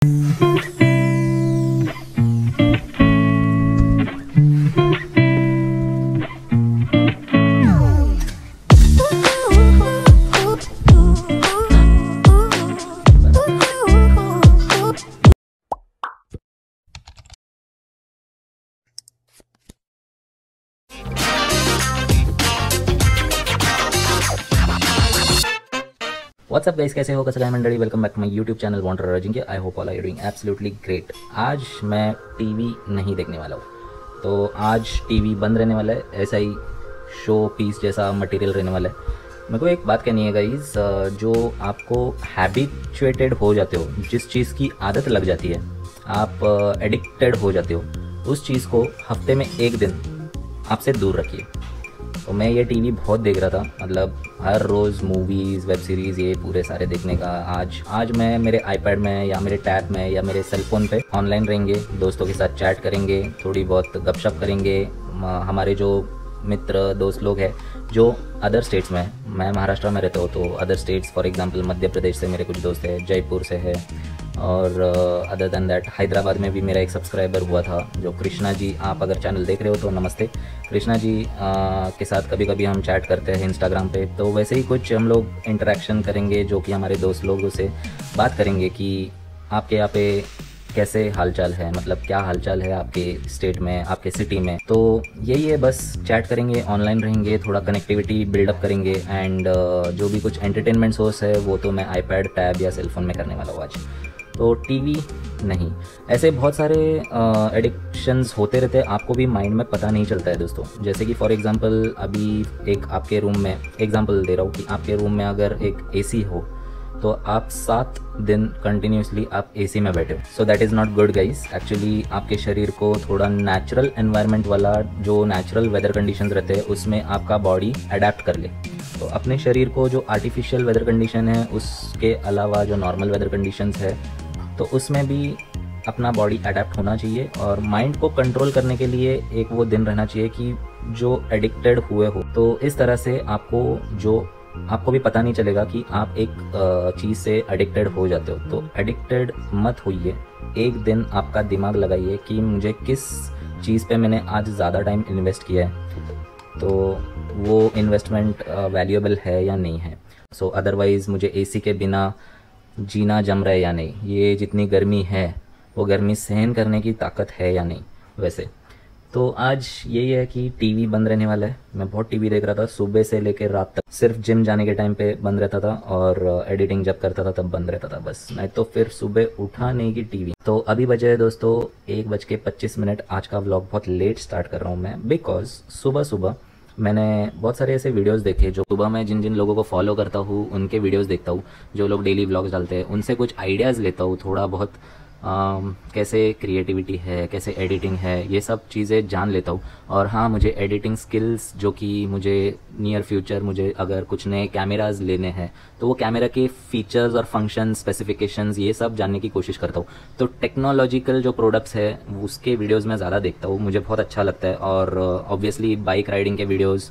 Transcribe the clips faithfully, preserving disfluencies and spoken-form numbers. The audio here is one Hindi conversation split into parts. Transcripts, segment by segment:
व्हाट्सअप गाइस, कैसे हो कसगाय मंडली। Welcome back to my YouTube channel wonder Ajinkya. I hope all are doing absolutely great. आज मैं टीवी नहीं देखने वाला हूँ, तो आज टीवी बंद रहने वाला है। ऐसा ही शो पीस जैसा मटेरियल रहने वाला है। मेरे को एक बात कहनी है गाइस, जो आपको हैबिचुएटेड हो जाते हो, जिस चीज़ की आदत लग जाती है, आप एडिक्टेड हो जाते हो, उस चीज़ को हफ्ते में एक दिन आपसे दूर रखिए। तो मैं ये टीवी बहुत देख रहा था, मतलब हर रोज़ मूवीज़, वेब सीरीज़, ये पूरे सारे देखने का। आज आज मैं मेरे आईपैड में या मेरे टैब में या मेरे सेल फ़ोन पे ऑनलाइन रहेंगे, दोस्तों के साथ चैट करेंगे, थोड़ी बहुत गपशप करेंगे। हमारे जो मित्र दोस्त लोग हैं जो अदर स्टेट्स में, मैं महाराष्ट्र में रहता हूँ, तो other states for example Madhya Pradesh से मेरे कुछ दोस्त हैं, जयपुर से है, और अदर देन दैट हैदराबाद में भी मेरा एक सब्सक्राइबर हुआ था जो कृष्णा जी। आप अगर चैनल देख रहे हो तो नमस्ते कृष्णा जी। आ, के साथ कभी कभी हम चैट करते हैं इंस्टाग्राम पे, तो वैसे ही कुछ हम लोग इंटरेक्शन करेंगे, जो कि हमारे दोस्त लोगों से बात करेंगे कि आपके यहाँ पे कैसे हालचाल है, मतलब क्या हालचाल है आपके स्टेट में, आपके सिटी में। तो यही है, बस चैट करेंगे, ऑनलाइन रहेंगे, थोड़ा कनेक्टिविटी बिल्डअप करेंगे। एंड uh, जो भी कुछ एंटरटेनमेंट सोर्स है वो तो मैं आईपैड, टैब या सेलफोन में करने वाला हूँ आज। तो टीवी नहीं। ऐसे बहुत सारे एडिक्शंस uh, होते रहते हैं, आपको भी माइंड में पता नहीं चलता है दोस्तों। जैसे कि फॉर एग्जांपल अभी एक आपके रूम में एग्जांपल दे रहा हूँ कि आपके रूम में अगर एक एसी हो, तो आप सात दिन कंटिन्यूसली आप एसी में बैठे हो। So that is not good guys. Actually आपके शरीर को थोड़ा नेचुरल एनवायरनमेंट वाला, जो नेचुरल वेदर कंडीशंस रहते हैं, उसमें आपका बॉडी अडेप्ट कर ले। तो अपने शरीर को जो आर्टिफिशियल वेदर कंडीशन है, उसके अलावा जो नॉर्मल वेदर कंडीशंस है, तो उसमें भी अपना बॉडी अडेप्ट होना चाहिए। और माइंड को कंट्रोल करने के लिए एक वो दिन रहना चाहिए कि जो एडिक्टेड हुए हो, तो इस तरह से आपको जो आपको भी पता नहीं चलेगा कि आप एक चीज़ से एडिक्टेड हो जाते हो। तो एडिक्टेड मत होइए। एक दिन आपका दिमाग लगाइए कि मुझे किस चीज़ पे मैंने आज ज़्यादा टाइम इन्वेस्ट किया है, तो वो इन्वेस्टमेंट वैल्यूएबल है या नहीं है। सो अदरवाइज़ मुझे एसी के बिना जीना जम रहा है या नहीं, ये जितनी गर्मी है वो गर्मी सहन करने की ताकत है या नहीं। वैसे तो आज यही है कि टीवी बंद रहने वाला है। मैं बहुत टीवी देख रहा था सुबह से लेकर रात तक। सिर्फ जिम जाने के टाइम पे बंद रहता था, और एडिटिंग जब करता था तब बंद रहता था बस, नहीं तो फिर सुबह उठा नहीं कि टीवी। तो अभी बजे है दोस्तों एक बज के पच्चीस मिनट। आज का व्लॉग बहुत लेट स्टार्ट कर रहा हूँ मैं, बिकॉज सुबह सुबह मैंने बहुत सारे ऐसे वीडियोस देखे। जो सुबह मैं जिन जिन लोगों को फॉलो करता हूँ उनके वीडियोस देखता हूँ, जो लोग डेली व्लॉग्स डालते हैं, उनसे कुछ आइडियाज़ लेता हूँ, थोड़ा बहुत Uh, कैसे क्रिएटिविटी है, कैसे एडिटिंग है, ये सब चीज़ें जान लेता हूँ। और हाँ, मुझे एडिटिंग स्किल्स, जो कि मुझे नियर फ्यूचर मुझे अगर कुछ नए कैमराज लेने हैं, तो वो कैमरा के फीचर्स और फंक्शन स्पेसिफिकेशंस ये सब जानने की कोशिश करता हूँ। तो टेक्नोलॉजिकल जो प्रोडक्ट्स है उसके वीडियोज़ मैं ज़्यादा देखता हूँ, मुझे बहुत अच्छा लगता है। और ऑब्वियसली बाइक राइडिंग के वीडियोज़,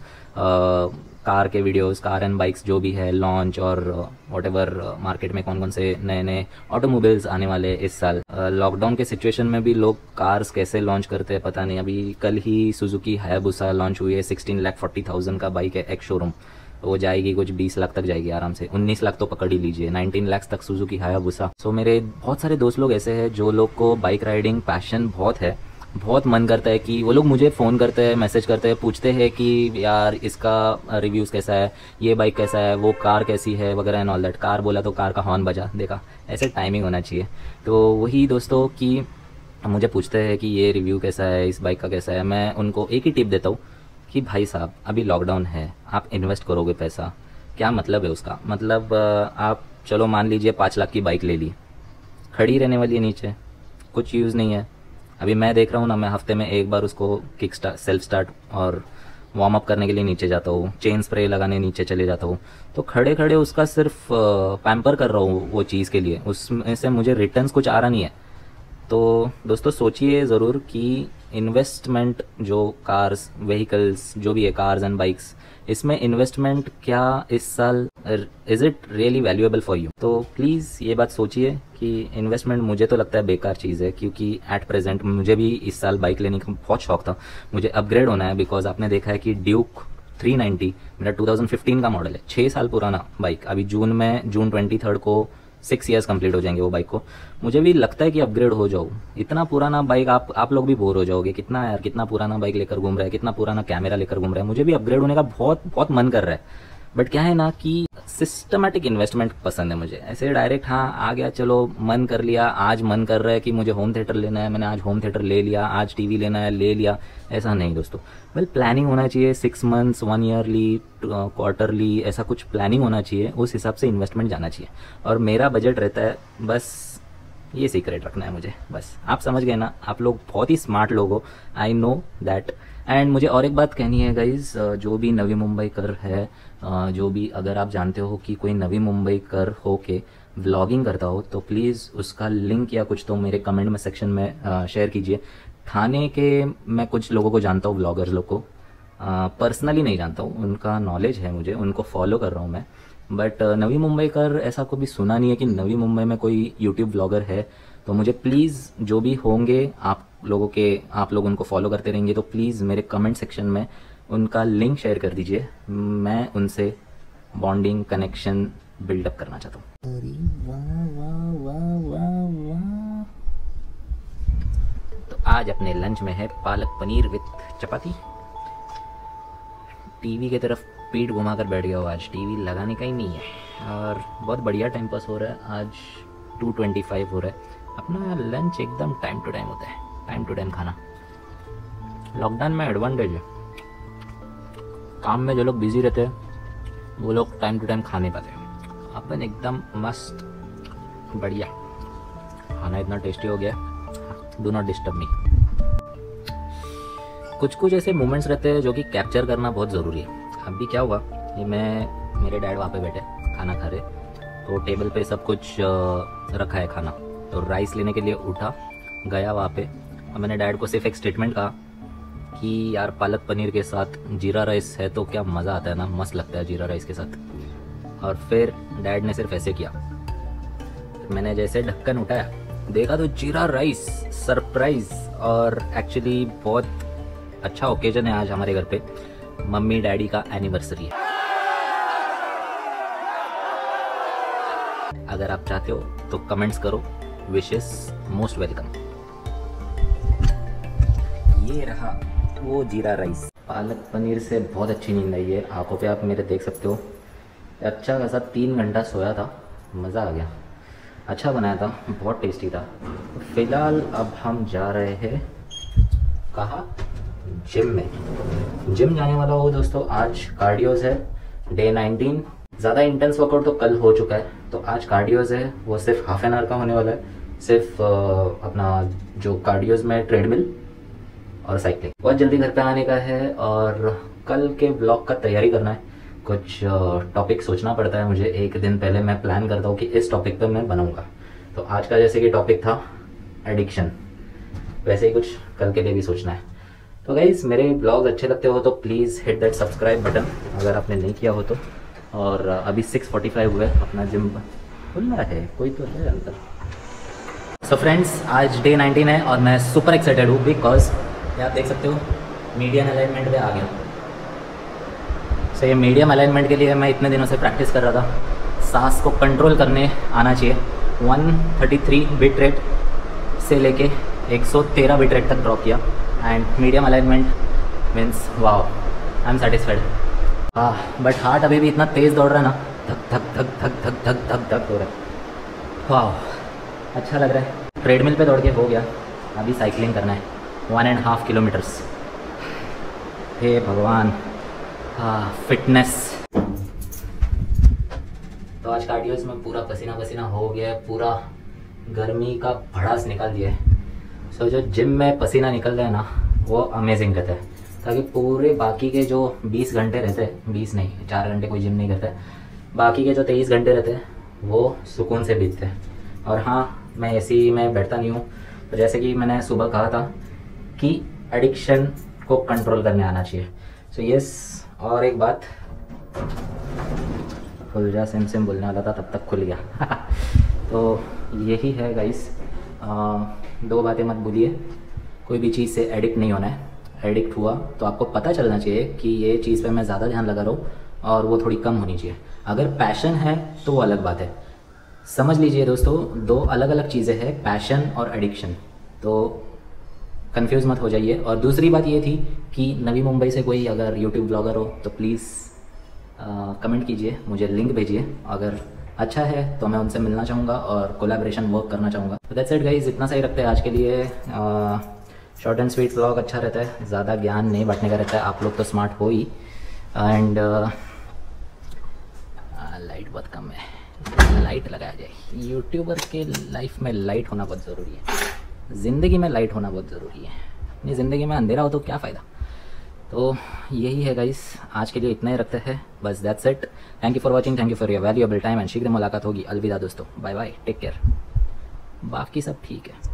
कार के वीडियोस, कार एंड बाइक्स जो भी है, लॉन्च और वॉट एवर मार्केट में कौन कौन से नए नए ऑटोमोबाइल्स आने वाले इस साल। लॉकडाउन के सिचुएशन में भी लोग कार्स कैसे लॉन्च करते हैं पता नहीं। अभी कल ही सुजुकी हायाबुसा लॉन्च हुई है, सिक्सटीन लाख फोर्टी थाउजेंड का बाइक है, एक्स शोरूम। वो जाएगी कुछ बीस लाख तक जाएगी आराम से, उन्नीस लाख तो पकड़ ही लीजिए, नाइनटीन लाख तक सुजुकी हायाबुसा। सो मेरे बहुत सारे दोस्त लोग ऐसे हैं जो लोग को बाइक राइडिंग पैशन बहुत है, बहुत मन करता है कि वो लोग मुझे फ़ोन करते हैं, मैसेज करते हैं, पूछते हैं कि यार इसका रिव्यूज़ कैसा है, ये बाइक कैसा है, वो कार कैसी है, वगैरह एंड ऑल दैट। कार बोला तो कार का हॉर्न बजा, देखा, ऐसे टाइमिंग होना चाहिए। तो वही दोस्तों कि मुझे पूछते हैं कि ये रिव्यू कैसा है, इस बाइक का कैसा है। मैं उनको एक ही टिप देता हूँ कि भाई साहब अभी लॉकडाउन है, आप इन्वेस्ट करोगे पैसा, क्या मतलब है उसका? मतलब आप चलो मान लीजिए पाँच लाख की बाइक ले ली, खड़ी रहने वाली है नीचे, कुछ यूज़ नहीं है। अभी मैं देख रहा हूँ ना, मैं हफ्ते में एक बार उसको किक स्टार्ट, सेल्फ स्टार्ट और वार्म अप करने के लिए नीचे जाता हूँ, चेन स्प्रे लगाने नीचे चले जाता हूँ। तो खड़े खड़े उसका सिर्फ पैम्पर कर रहा हूँ वो चीज़ के लिए, उसमें से मुझे रिटर्न्स कुछ आ रहा नहीं है। तो दोस्तों सोचिए ज़रूर कि इन्वेस्टमेंट जो कार्स, व्हीकल्स जो भी है, कार्स एंड बाइक्स, इसमें इन्वेस्टमेंट क्या इस साल is it really valuable for you? तो प्लीज़ ये बात सोचिए कि इन्वेस्टमेंट मुझे तो लगता है बेकार चीज़ है, क्योंकि एट प्रेजेंट मुझे भी इस साल बाइक लेने का बहुत शौक था, मुझे अपग्रेड होना है। बिकॉज आपने देखा है कि ड्यूक थ्री नाइंटी मेरा टू थाउजेंड फिफ्टीन का मॉडल है, छः साल पुराना बाइक। अभी जून में जून ट्वेंटी थर्ड को सिक्स ईयर्स कंप्लीट हो जाएंगे वो बाइक को। मुझे भी लगता है कि अपग्रेड हो जाऊँ। इतना पुराना बाइक आप आप लोग भी बोर हो जाओगे, कितना यार कितना पुराना बाइक लेकर घूम रहा है, कितना पुराना कैमरा लेकर घूम रहा है। मुझे भी अपग्रेड होने का बहुत बहुत मन कर रहा है। बट क्या है ना कि सिस्टमेटिक इन्वेस्टमेंट पसंद है मुझे। ऐसे डायरेक्ट हाँ आ गया, चलो मन कर लिया, आज मन कर रहा है कि मुझे होम थिएटर लेना है, मैंने आज होम थिएटर ले लिया, आज टीवी लेना है ले लिया, ऐसा नहीं दोस्तों। वेल प्लानिंग होना चाहिए, six months one yearly quarterly ऐसा कुछ प्लानिंग होना चाहिए, उस हिसाब से इन्वेस्टमेंट जाना चाहिए। और मेरा बजट रहता है, बस ये सीक्रेट रखना है मुझे, बस आप समझ गए ना। आप लोग बहुत ही स्मार्ट लोग हो, आई नो दैट। एंड मुझे और एक बात कहनी है गाइज, जो भी नवी मुंबई कर है, जो भी अगर आप जानते हो कि कोई नवी मुंबई कर हो के व्लॉगिंग करता हो, तो प्लीज़ उसका लिंक या कुछ तो मेरे कमेंट में सेक्शन में शेयर कीजिए। थाने के मैं कुछ लोगों को जानता हूँ, व्लॉगर्स लोग को पर्सनली नहीं जानता हूँ, उनका नॉलेज है मुझे, उनको फॉलो कर रहा हूँ मैं। बट नवी मुंबई कर ऐसा कभी सुना नहीं है कि नवी मुंबई में कोई यूट्यूब व्लॉगर है। तो मुझे प्लीज़ जो भी होंगे आप लोगों के, आप लोग उनको फॉलो करते रहेंगे, तो प्लीज़ मेरे कमेंट सेक्शन में उनका लिंक शेयर कर दीजिए। मैं उनसे बॉन्डिंग कनेक्शन बिल्डअप करना चाहता हूँ। तो आज अपने लंच में है palak paneer with chapati. TV की तरफ पीठ घुमाकर बैठ गया हो, आज टीवी लगाने का ही नहीं है। और बहुत बढ़िया टाइम पास हो रहा है। आज टू ट्वेंटी फाइव हो रहा है। अपना लंच एकदम टाइम टू टाइम होता है, टाइम टू टाइम खाना। लॉकडाउन में एडवांटेज है, काम में जो लोग बिजी रहते हैं वो लोग टाइम टू टाइम खा नहीं पाते। अपन एकदम मस्त बढ़िया खाना, इतना टेस्टी हो गया, डू नॉट डिस्टर्ब मी। कुछ कुछ ऐसे मोमेंट्स रहते हैं जो कि कैप्चर करना बहुत ज़रूरी है। अभी क्या हुआ, ये मैं मेरे डैड वहाँ पे बैठे खाना खा रहे, तो टेबल पे सब कुछ रखा है खाना। तो राइस लेने के लिए उठा, गया वहाँ पे, और मैंने डैड को सिर्फ एक स्टेटमेंट कहा कि यार पालक पनीर के साथ जीरा राइस है तो क्या मज़ा आता है ना, मस्त लगता है जीरा राइस के साथ। और फिर डैड ने सिर्फ ऐसे किया, मैंने जैसे ढक्कन उठाया देखा तो जीरा राइस, सरप्राइज। और एक्चुअली बहुत अच्छा ओकेजन है आज हमारे घर पे, मम्मी डैडी का एनिवर्सरी है। अगर आप चाहते हो तो कमेंट्स करो, विशेस मोस्ट वेलकम। ये रहा वो जीरा राइस। पालक पनीर से बहुत अच्छी नींद आई है, आंखों पे आप मेरे देख सकते हो। अच्छा खासा तीन घंटा सोया था, मज़ा आ गया, अच्छा बनाया था, बहुत टेस्टी था। फिलहाल अब हम जा रहे हैं कहाँ, जिम में। जिम जाने वाला हो दोस्तों, आज कार्डियोज है, डे नाइनटीन। ज़्यादा इंटेंस वर्कआउट तो कल हो चुका है, तो आज कार्डियोज है, वो सिर्फ हाफ एन आवर का होने वाला है। सिर्फ अपना जो कार्डियोज में ट्रेडमिल और साइकिलिंग। बहुत जल्दी घर पे आने का है और कल के ब्लॉग का तैयारी करना है। कुछ टॉपिक सोचना पड़ता है मुझे, एक दिन पहले मैं प्लान करता हूँ कि इस टॉपिक पर मैं बनाऊँगा। तो आज का जैसे कि टॉपिक था एडिक्शन, वैसे ही कुछ कल के लिए भी सोचना है। तो गाइज मेरे ब्लॉग्स अच्छे लगते हो तो please hit that subscribe button अगर आपने नहीं किया हो तो। और अभी सिक्स फोर्टी फाइव हुए, अपना जिम खुला है, कोई तो है अंदर। सो फ्रेंड्स आज डे नाइनटीन है और मैं सुपर एक्साइटेड हूँ बिकॉज आप देख सकते हो मीडियम अलाइनमेंट पे आ गया। सो ये मीडियम अलाइनमेंट के लिए मैं इतने दिनों से प्रैक्टिस कर रहा था। सांस को कंट्रोल करने आना चाहिए। One thirty three bit rate से लेके एक सौ तेरह बिट रेट तक ड्रॉप किया and medium alignment means wow, I am satisfied. हाँ बट हार्ट अभी भी इतना तेज़ दौड़ रहा है ना, धक धक धक धक धक धक धक धक हो रहा है। वाह अच्छा लग रहा है। ट्रेडमिल पे दौड़ के हो गया, अभी साइकिलिंग करना है वन एंड हाफ किलोमीटर्स। हे भगवान, हाँ फिटनेस। तो आज कार्डियोस में पूरा पसीना पसीना हो गया है, पूरा गर्मी का भड़ास निकाल दिया है। सो जो जिम में पसीना निकल रहा है ना वो अमेजिंग रहता है, ताकि पूरे बाकी के जो बीस घंटे रहते हैं, बीस नहीं चार घंटे कोई जिम नहीं करता है, बाकी के जो तेईस घंटे रहते हैं वो सुकून से बीतते हैं। और हाँ मैं ऐसे ही मैं बैठता नहीं हूँ, तो जैसे कि मैंने सुबह कहा था कि एडिक्शन को कंट्रोल करने आना चाहिए। सो so, यस yes, और एक बात, खुल जा सिम सिम बोलने वाला था, तब तक खुल गया। तो यही है गाइस, दो बातें मत भूलिए, कोई भी चीज़ से एडिक्ट नहीं होना है। एडिक्ट हुआ तो आपको पता चलना चाहिए कि ये चीज़ पे मैं ज़्यादा ध्यान लगा रहा हूँ और वो थोड़ी कम होनी चाहिए। अगर पैशन है तो वो अलग बात है। समझ लीजिए दोस्तों, दो अलग अलग चीज़ें हैं, पैशन और एडिक्शन। तो कंफ्यूज मत हो जाइए। और दूसरी बात ये थी कि नवी मुंबई से कोई अगर यूट्यूब ब्लॉगर हो तो प्लीज़ कमेंट कीजिए, मुझे लिंक भेजिए। अगर अच्छा है तो मैं उनसे मिलना चाहूँगा और कोलैबोरेशन वर्क करना चाहूँगा। तो दैट्स इट गाइस, इतना सही रखते हैं आज के लिए। शॉर्ट एंड स्वीट व्लॉग अच्छा रहता है, ज़्यादा ज्ञान नहीं बांटने का रहता है। आप लोग तो स्मार्ट हो ही। एंड लाइट बहुत कम है, लाइट लगाया जाए। यूट्यूबर के लाइफ में लाइट होना बहुत ज़रूरी है, ज़िंदगी में लाइट होना बहुत ज़रूरी है। अपनी ज़िंदगी में अंधेरा हो तो क्या फ़ायदा। तो यही है गाइस, आज के लिए इतना ही रखते हैं बस। That's it. Thank you for watching, thank you for your valuable time and शीघ्र मुलाकात होगी। अलविदा दोस्तों, बाय बाय, टेक केयर। बाकी सब ठीक है।